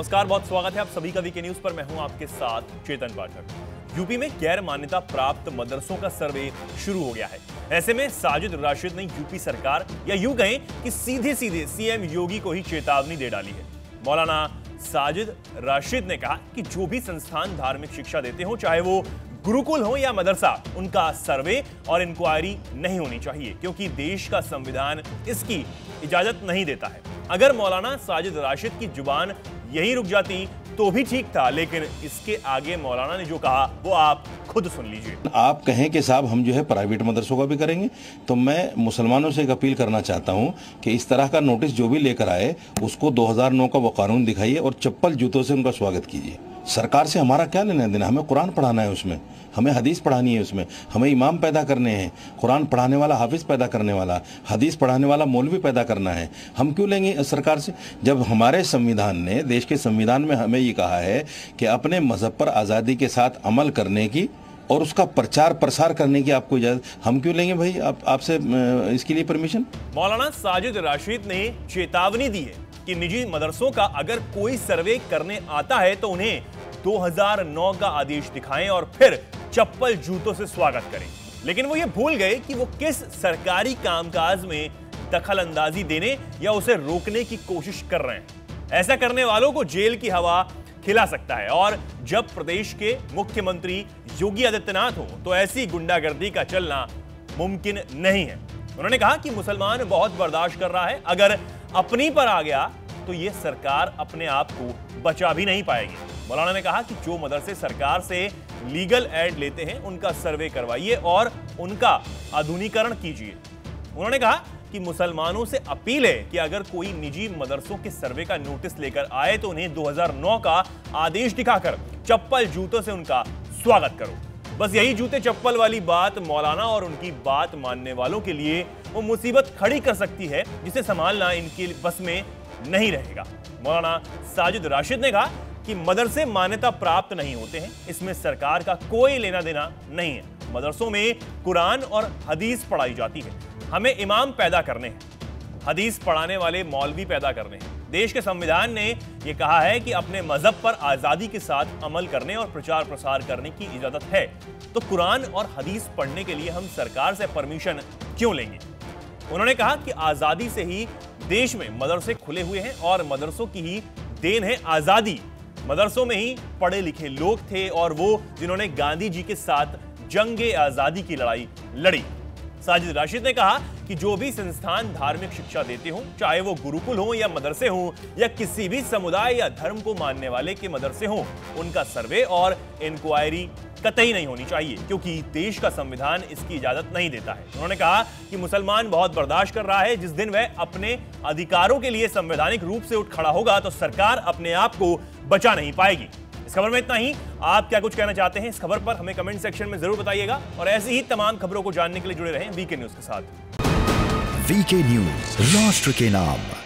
नमस्कार, बहुत स्वागत है आप सभी का वीके न्यूज पर। मैं हूं आपके साथ चेतन पाठक। यूपी में गैर मान्यता प्राप्त मदरसों का सर्वे शुरू हो गया है। ऐसे में साजिद राशिद ने यूपी सरकार या यूं कहें कि सीधे सीधे सीएम योगी को ही चेतावनी दे डाली है। मौलाना साजिद राशिद ने कहा कि जो भी संस्थान धार्मिक शिक्षा देते हो, चाहे वो गुरुकुल हो या मदरसा, उनका सर्वे और इंक्वायरी नहीं होनी चाहिए, क्योंकि देश का संविधान इसकी इजाजत नहीं देता है। अगर मौलाना साजिद राशिद की जुबान यही रुक जाती तो भी ठीक था, लेकिन इसके आगे मौलाना ने जो कहा वो आप खुद सुन लीजिए। आप कहें कि साहब हम जो है प्राइवेट मदरसों का भी करेंगे, तो मैं मुसलमानों से एक अपील करना चाहता हूं कि इस तरह का नोटिस जो भी लेकर आए उसको 2009 का वो कानून दिखाइए और चप्पल जूतों से उनका स्वागत कीजिए। सरकार से हमारा क्या लेना देना? हमें कुरान पढ़ाना है, उसमें हमें हदीस पढ़ानी है, उसमें हमें इमाम पैदा करने हैं, कुरान पढ़ाने वाला हाफिज पैदा करने वाला, हदीस पढ़ाने वाला मौलवी पैदा करना है। हम क्यों लेंगे सरकार से, जब हमारे संविधान ने, देश के संविधान में हमें ये कहा है कि अपने मजहब पर आज़ादी के साथ अमल करने की और उसका प्रचार प्रसार करने की आपको इजाजत, हम क्यों लेंगे भाई आपसे इसके लिए परमिशन? मौलाना साजिद राशिद ने चेतावनी दी है कि निजी मदरसों का अगर कोई सर्वे करने आता है तो उन्हें 2009 का आदेश दिखाएं और फिर चप्पल जूतों से स्वागत करें। लेकिन वो ये भूल गए कि वो किस सरकारी कामकाज में दखल अंदाजी देने या उसे रोकने की कोशिश कर रहे हैं। ऐसा करने वालों को जेल की हवा खिला सकता है, और जब प्रदेश के मुख्यमंत्री योगी आदित्यनाथ हो तो ऐसी गुंडागर्दी का चलना मुमकिन नहीं है। उन्होंने कहा कि मुसलमान बहुत बर्दाश्त कर रहा है, अगर अपनी पर आ गया तो ये सरकार अपने आप को बचा भी नहीं पाएगी। मौलाना ने कहा कि जो मदरसे सरकार से लीगल एड लेते हैं उनका सर्वे करवाइए और उनका आधुनिकीकरण कीजिए। उन्होंने कहा कि मुसलमानों से अपील है कि अगर कोई निजी मदरसों के सर्वे का नोटिस लेकर आए तो उन्हें 2009 का आदेश दिखाकर चप्पल जूतों से उनका स्वागत करो। बस यही जूते चप्पल वाली बात मौलाना और उनकी बात मानने वालों के लिए वो मुसीबत खड़ी कर सकती है जिसे संभालना इनके बस में नहीं रहेगा। मौलाना साजिद राशिद ने कहा कि मदरसे मान्यता प्राप्त नहीं होते हैं, इसमें सरकार का कोई लेना देना नहीं है। मदरसों में कुरान और हदीस पढ़ाई जाती है, हमें इमाम पैदा करने हैं, हदीस पढ़ाने वाले मौलवी पैदा करने हैं। देश के संविधान ने यह कहा है कि अपने मजहब पर आजादी के साथ अमल करने और प्रचार प्रसार करने की इजाजत है, तो कुरान और हदीस पढ़ने के लिए हम सरकार से परमिशन क्यों लेंगे? उन्होंने कहा कि आजादी से ही देश में मदरसे खुले हुए हैं और मदरसों की ही देन है आजादी। मदरसों में ही पढ़े लिखे लोग थे और वो जिन्होंने गांधी जी के साथ जंगे आजादी की लड़ाई लड़ी। साजिद राशिद ने कहा कि जो भी संस्थान धार्मिक शिक्षा देते हों, चाहे वो गुरुकुल हो या मदरसे हों या किसी भी समुदाय या धर्म को मानने वाले के मदरसे हों, उनका सर्वे और इंक्वायरी कतई नहीं होनी चाहिए, क्योंकि देश का संविधान इसकी इजाजत नहीं देता है। उन्होंने कहा कि मुसलमान बहुत बर्दाश्त कर रहा है, जिस दिन वह अपने अधिकारों के लिए संवैधानिक रूप से उठ खड़ा होगा तो सरकार अपने आप को बचा नहीं पाएगी। इस खबर में इतना ही। आप क्या कुछ कहना चाहते हैं इस खबर पर हमें कमेंट सेक्शन में जरूर बताइएगा, और ऐसी ही तमाम खबरों को जानने के लिए जुड़े रहें वीके न्यूज के साथ। वीके न्यूज, राष्ट्र के नाम।